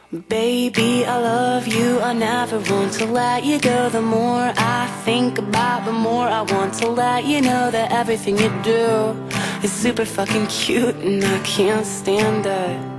Baby, I love you, I never want to let you go. The more I think about, the more I want to let you know that everything you do is super fucking cute, and I can't stand it.